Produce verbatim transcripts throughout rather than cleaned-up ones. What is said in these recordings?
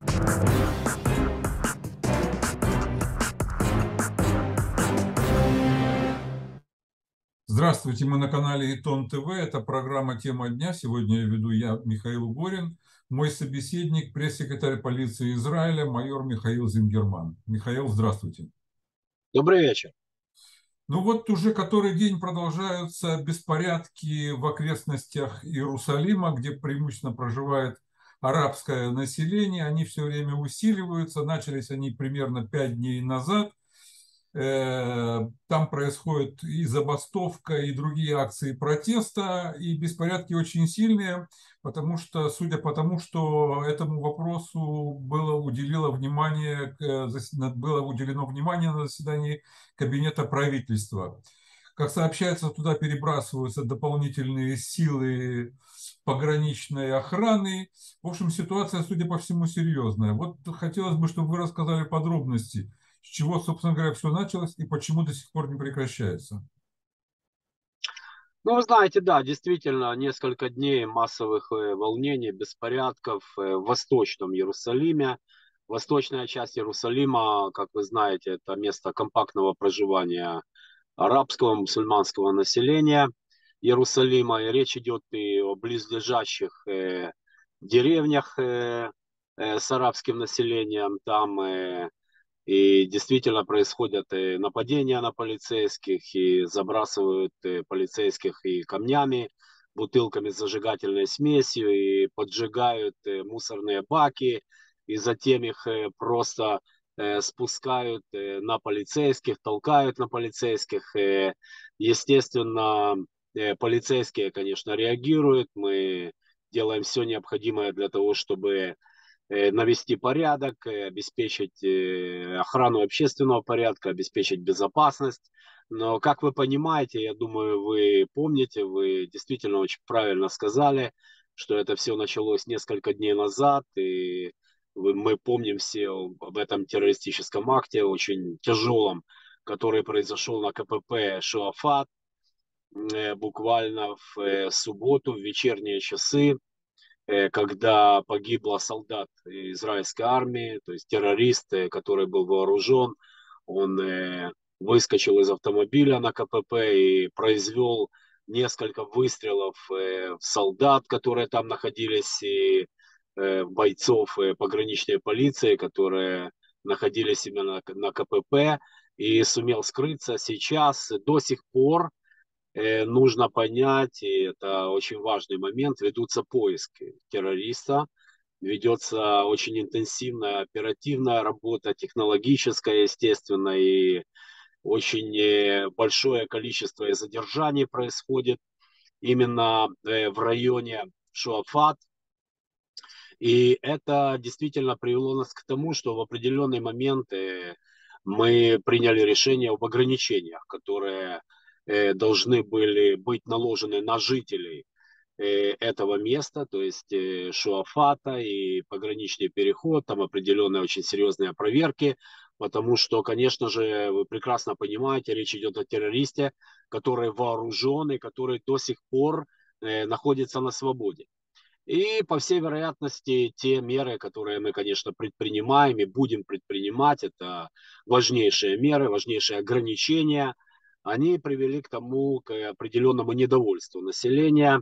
Здравствуйте, мы на канале Итон ТВ. Это программа «Тема дня». Сегодня я веду я, Михаил Горин. Мой собеседник, пресс-секретарь полиции Израиля, майор Михаил Зингерман. Михаил, здравствуйте. Добрый вечер. Ну вот уже который день продолжаются беспорядки в окрестностях Иерусалима, где преимущественно проживает арабское население. Они все время усиливаются. Начались они примерно пять дней назад. Там происходит и забастовка, и другие акции протеста, и беспорядки очень сильные, потому что, судя по тому, что этому вопросу было уделено внимание, было уделено внимание на заседании Кабинета правительства. Как сообщается, туда перебрасываются дополнительные силы пограничной охраны. В общем, ситуация, судя по всему, серьезная. Вот хотелось бы, чтобы вы рассказали подробности, с чего, собственно говоря, все началось и почему до сих пор не прекращается. Ну, вы знаете, да, действительно, несколько дней массовых э, волнений, беспорядков э, в Восточном Иерусалиме. Восточная часть Иерусалима, как вы знаете, это место компактного проживания арабского, мусульманского населения Иерусалима. И речь идет и о близлежащих э, деревнях э, э, с арабским населением. Там э, И действительно происходят и нападения на полицейских, и забрасывают и полицейских и камнями, бутылками с зажигательной смесью, и поджигают и мусорные баки, и затем их э, просто э, спускают э, на полицейских, толкают на полицейских. Э, Естественно, э, полицейские, конечно, реагируют. Мы делаем все необходимое для того, чтобы навести порядок, обеспечить охрану общественного порядка, обеспечить безопасность. Но, как вы понимаете, я думаю, вы помните, вы действительно очень правильно сказали, что это все началось несколько дней назад, и мы помним все об этом террористическом акте, очень тяжелом, который произошел на КПП Шуафат, буквально в субботу, в вечерние часы, когда погибло солдат израильской армии, то есть террорист, который был вооружен, он выскочил из автомобиля на КПП и произвел несколько выстрелов в солдат, которые там находились, и бойцов пограничной полиции, которые находились именно на КПП, и сумел скрыться. Сейчас до сих пор нужно понять, и это очень важный момент, ведутся поиски террориста, ведется очень интенсивная оперативная работа, технологическая, естественно, и очень большое количество задержаний происходит именно в районе Шуафат. И это действительно привело нас к тому, что в определенный момент мы приняли решение об ограничениях, которые должны были быть наложены на жителей этого места, то есть Шуафата и пограничный переход, там определенные очень серьезные проверки, потому что, конечно же, вы прекрасно понимаете, речь идет о террористе, который вооружен и который до сих пор находится на свободе. И, по всей вероятности, те меры, которые мы, конечно, предпринимаем и будем предпринимать, это важнейшие меры, важнейшие ограничения, они привели к тому, к определенному недовольству населения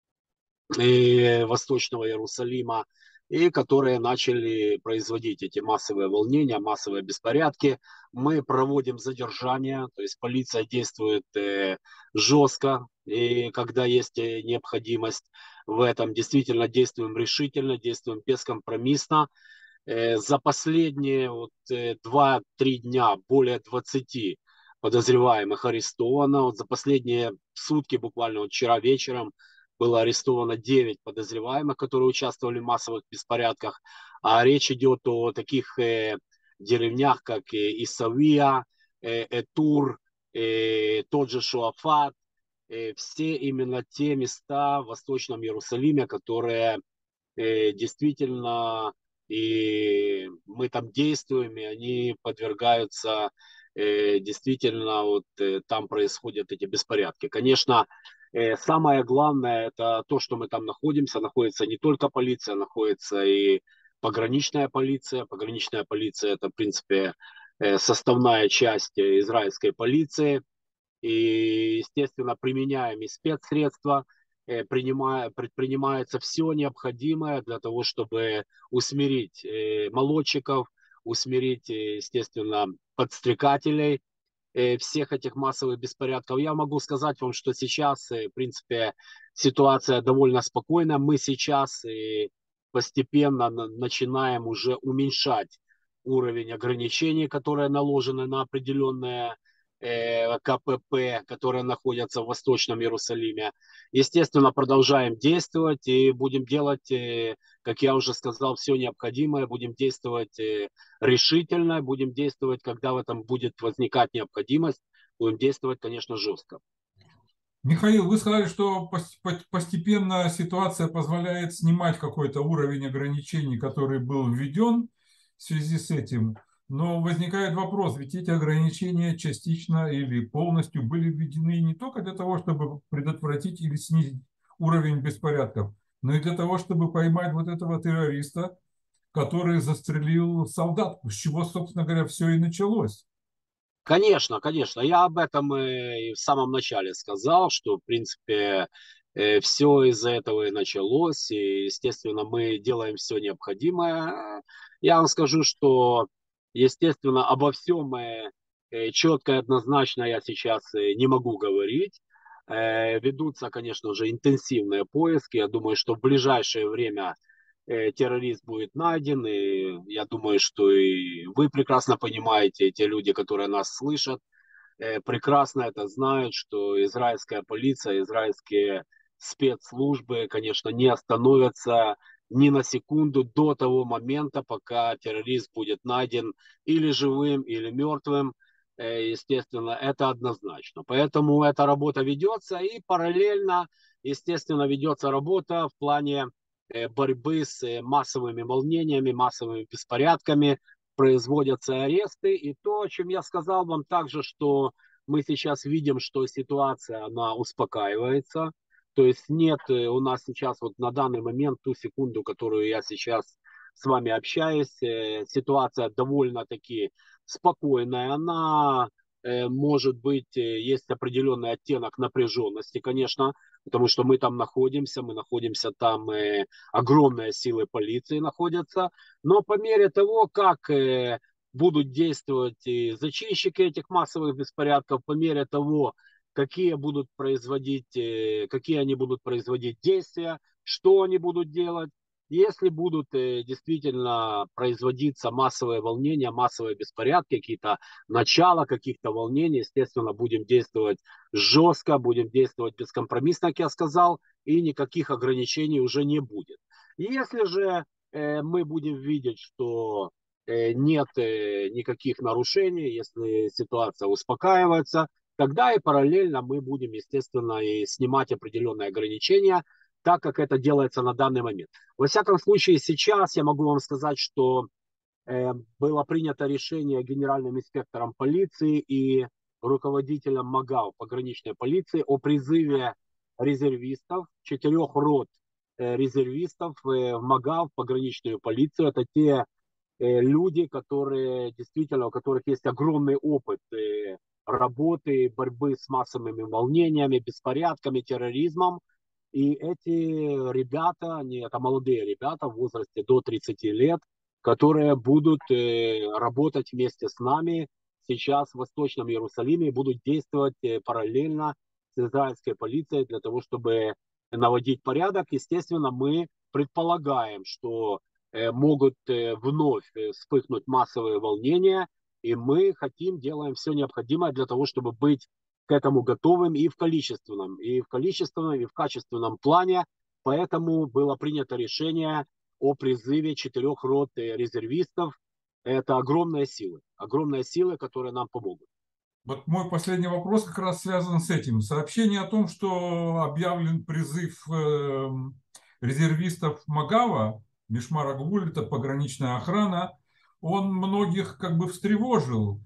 и Восточного Иерусалима, и которые начали производить эти массовые волнения, массовые беспорядки. Мы проводим задержания, то есть полиция действует э, жестко, и когда есть э, необходимость в этом, действительно действуем решительно, действуем бескомпромиссно. Э, за последние вот, э, два-три дня более двадцати подозреваемых арестовано. Вот за последние сутки, буквально вот вчера вечером, было арестовано девять подозреваемых, которые участвовали в массовых беспорядках. А речь идет о таких э, деревнях, как э, Исавия, э, Этур, э, тот же Шуафат. Э, все именно те места в Восточном Иерусалиме, которые э, действительно и мы там действуем, и они подвергаются э, действительно, вот э, там происходят эти беспорядки. Конечно, э, самое главное это то, что мы там находимся, находится не только полиция, находится и пограничная полиция. Пограничная полиция – это, в принципе, составная часть израильской полиции. И, естественно, применяем и спецсредства, принимая, предпринимается все необходимое для того, чтобы усмирить молодчиков, усмирить, естественно, подстрекателей всех этих массовых беспорядков. Я могу сказать вам, что сейчас, в принципе, ситуация довольно спокойна. Мы сейчас постепенно начинаем уже уменьшать уровень ограничений, которые наложены на определенные КПП, которые находятся в Восточном Иерусалиме. Естественно, продолжаем действовать и будем делать, как я уже сказал, все необходимое. Будем действовать решительно, будем действовать, когда в этом будет возникать необходимость. Будем действовать, конечно, жестко. Михаил, вы сказали, что постепенно ситуация позволяет снимать какой-то уровень ограничений, который был введен в связи с этим. Но возникает вопрос, ведь эти ограничения частично или полностью были введены не только для того, чтобы предотвратить или снизить уровень беспорядков, но и для того, чтобы поймать вот этого террориста, который застрелил солдат, с чего, собственно говоря, все и началось. Конечно, конечно. Я об этом и в самом начале сказал, что, в принципе, все из-за этого и началось. И, естественно, мы делаем все необходимое. Я вам скажу, что, естественно, обо всем четко и однозначно я сейчас не могу говорить. Ведутся, конечно же, интенсивные поиски. Я думаю, что в ближайшее время террорист будет найден, и я думаю, что и вы прекрасно понимаете, те люди, которые нас слышат, прекрасно это знают, что израильская полиция, израильские спецслужбы, конечно, не остановятся ни на секунду до того момента, пока террорист будет найден или живым, или мертвым. Естественно, это однозначно. Поэтому эта работа ведется, и параллельно, естественно, ведется работа в плане борьбы с массовыми волнениями, массовыми беспорядками, производятся аресты. И то, о чем я сказал вам также, что мы сейчас видим, что ситуация, она успокаивается. То есть нет у нас сейчас вот на данный момент, ту секунду, которую я сейчас с вами общаюсь, ситуация довольно-таки спокойная. Она может быть, есть определенный оттенок напряженности, конечно, потому что мы там находимся, мы находимся там, э, огромные силы полиции находятся, но по мере того, как э, будут действовать и зачинщики этих массовых беспорядков, по мере того, какие будут производить, э, какие они будут производить действия, что они будут делать, если будут э, действительно производиться массовые волнения, массовые беспорядки, какие-то начала каких-то волнений, естественно, будем действовать жестко, будем действовать бескомпромиссно, как я сказал, и никаких ограничений уже не будет. Если же э, мы будем видеть, что э, нет э, никаких нарушений, если ситуация успокаивается, тогда и параллельно мы будем, естественно, и снимать определенные ограничения, так как это делается на данный момент. Во всяком случае, сейчас я могу вам сказать, что э, было принято решение генеральным инспектором полиции и руководителем МАГАУ, пограничной полиции, о призыве резервистов, четырех рот э, резервистов э, в МАГАУ, в пограничную полицию. Это те э, люди, которые действительно, у которых есть огромный опыт э, работы, борьбы с массовыми волнениями, беспорядками, терроризмом. И эти ребята, они, это молодые ребята в возрасте до тридцати лет, которые будут э, работать вместе с нами сейчас в Восточном Иерусалиме и будут действовать э, параллельно с израильской полицией для того, чтобы наводить порядок. Естественно, мы предполагаем, что э, могут э, вновь э, вспыхнуть массовые волнения, и мы хотим, делаем все необходимое для того, чтобы быть к этому готовым и в количественном, и в количественном, и в качественном плане. Поэтому было принято решение о призыве четырех рот резервистов. Это огромные силы, огромные силы, которые нам помогут. Вот мой последний вопрос как раз связан с этим. Сообщение о том, что объявлен призыв резервистов Магава, Мишмар ха-Гвуль, это пограничная охрана, он многих как бы встревожил.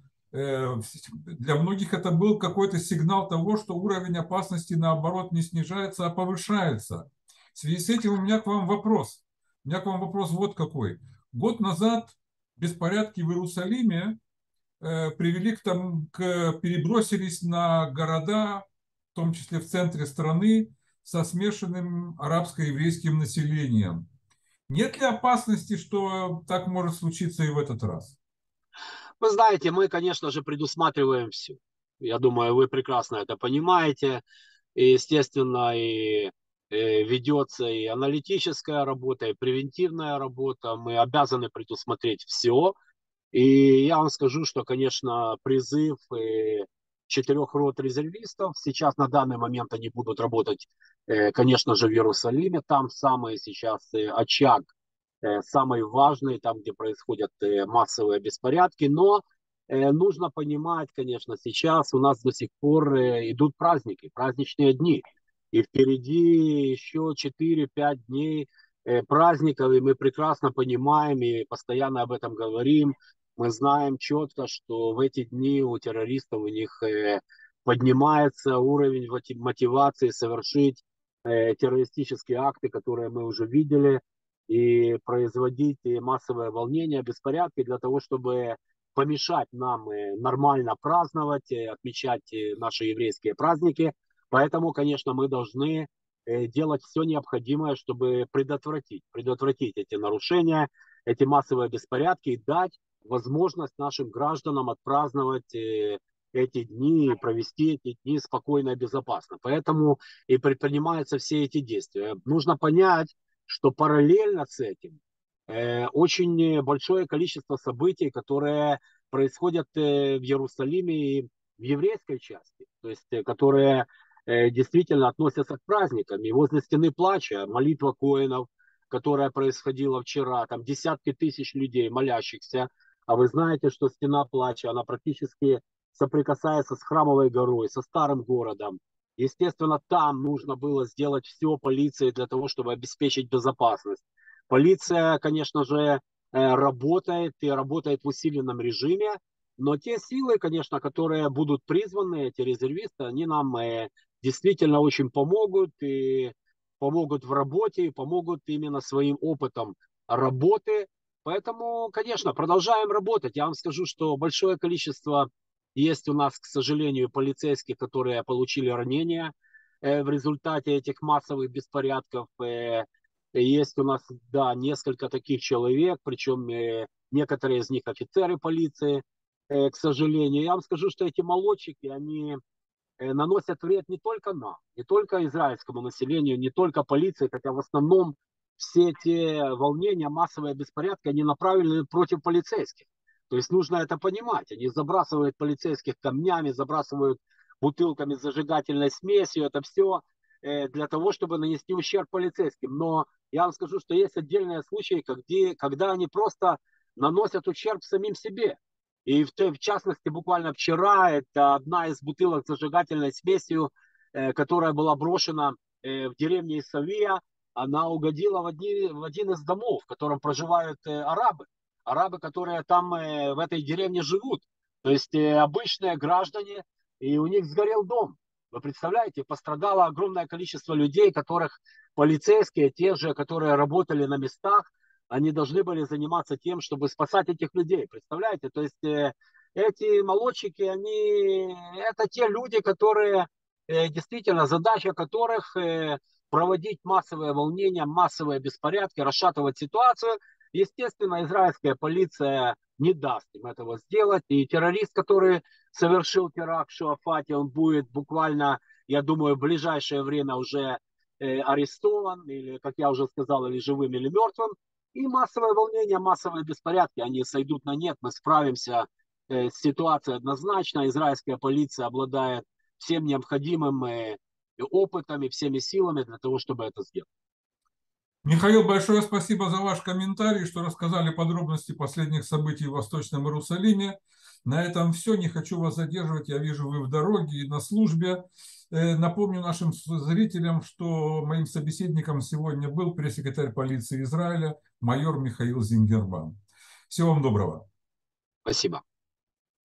Для многих это был какой-то сигнал того, что уровень опасности, наоборот, не снижается, а повышается. В связи с этим у меня к вам вопрос. У меня к вам вопрос вот какой. Год назад беспорядки в Иерусалиме привели к тому, к, перебросились на города, в том числе в центре страны, со смешанным арабско-еврейским населением. Нет ли опасности, что так может случиться и в этот раз? Вы знаете, мы, конечно же, предусматриваем все. Я думаю, вы прекрасно это понимаете. И, естественно, и, и ведется и аналитическая работа, и превентивная работа. Мы обязаны предусмотреть все. И я вам скажу, что, конечно, призыв э, четырех рот резервистов, сейчас на данный момент они будут работать, э, конечно же, в Иерусалиме, там самый сейчас э, очаг, э, самый важный, там, где происходят э, массовые беспорядки, но э, нужно понимать, конечно, сейчас у нас до сих пор э, идут праздники, праздничные дни, и впереди еще четыре-пять дней э, праздников, и мы прекрасно понимаем и постоянно об этом говорим. Мы знаем четко, что в эти дни у террористов у них э, поднимается уровень мотивации совершить э, террористические акты, которые мы уже видели, и производить массовое волнение, беспорядки для того, чтобы помешать нам э, нормально праздновать, э, отмечать э, наши еврейские праздники. Поэтому, конечно, мы должны э, делать все необходимое, чтобы предотвратить, предотвратить эти нарушения, эти массовые беспорядки и дать возможность нашим гражданам отпраздновать э, эти дни, провести эти дни спокойно и безопасно. Поэтому и предпринимаются все эти действия. Нужно понять, что параллельно с этим э, очень большое количество событий, которые происходят э, в Иерусалиме и в еврейской части, то есть э, которые э, действительно относятся к праздникам. И возле стены плача молитва коинов, которая происходила вчера, там десятки тысяч людей, молящихся. А вы знаете, что стена плача, она практически соприкасается с Храмовой горой, со старым городом. Естественно, там нужно было сделать все полиции для того, чтобы обеспечить безопасность. Полиция, конечно же, работает и работает в усиленном режиме, но те силы, конечно, которые будут призваны, эти резервисты, они нам действительно очень помогут и помогут в работе, и помогут именно своим опытом работы. Поэтому, конечно, продолжаем работать. Я вам скажу, что большое количество есть у нас, к сожалению, полицейских, которые получили ранения э, в результате этих массовых беспорядков. Э, есть у нас, да, несколько таких человек, причем э, некоторые из них офицеры полиции, э, к сожалению. Я вам скажу, что эти молодчики, они э, наносят вред не только нам, не только израильскому населению, не только полиции, хотя в основном все те волнения, массовые беспорядки, они направлены против полицейских. То есть нужно это понимать. Они забрасывают полицейских камнями, забрасывают бутылками с зажигательной смесью. Это все э, для того, чтобы нанести ущерб полицейским. Но я вам скажу, что есть отдельные случаи, когда, когда они просто наносят ущерб самим себе. И в, в частности, буквально вчера, это одна из бутылок с зажигательной смесью, э, которая была брошена э, в деревне Исавия, она угодила в один, в один из домов, в котором проживают э, арабы. Арабы, которые там э, в этой деревне живут. То есть э, обычные граждане, и у них сгорел дом. Вы представляете, пострадало огромное количество людей, которых полицейские, те же, которые работали на местах, они должны были заниматься тем, чтобы спасать этих людей. Представляете? То есть э, эти молодчики, они, это те люди, которые э, действительно, задача которых э, проводить массовые волнения, массовые беспорядки, расшатывать ситуацию. Естественно, израильская полиция не даст им этого сделать. И террорист, который совершил теракт в Шуафате, он будет буквально, я думаю, в ближайшее время уже э, арестован, или, как я уже сказал, или живым, или мертвым. И массовое волнение, массовые беспорядки, они сойдут на нет. Мы справимся э, с ситуацией однозначно. Израильская полиция обладает всем необходимым э, опытом и всеми силами для того, чтобы это сделать. Михаил, большое спасибо за ваш комментарий, что рассказали подробности последних событий в Восточном Иерусалиме. На этом все. Не хочу вас задерживать. Я вижу, вы в дороге и на службе. Напомню нашим зрителям, что моим собеседником сегодня был пресс-секретарь полиции Израиля майор Михаил Зингерман. Всего вам доброго. Спасибо.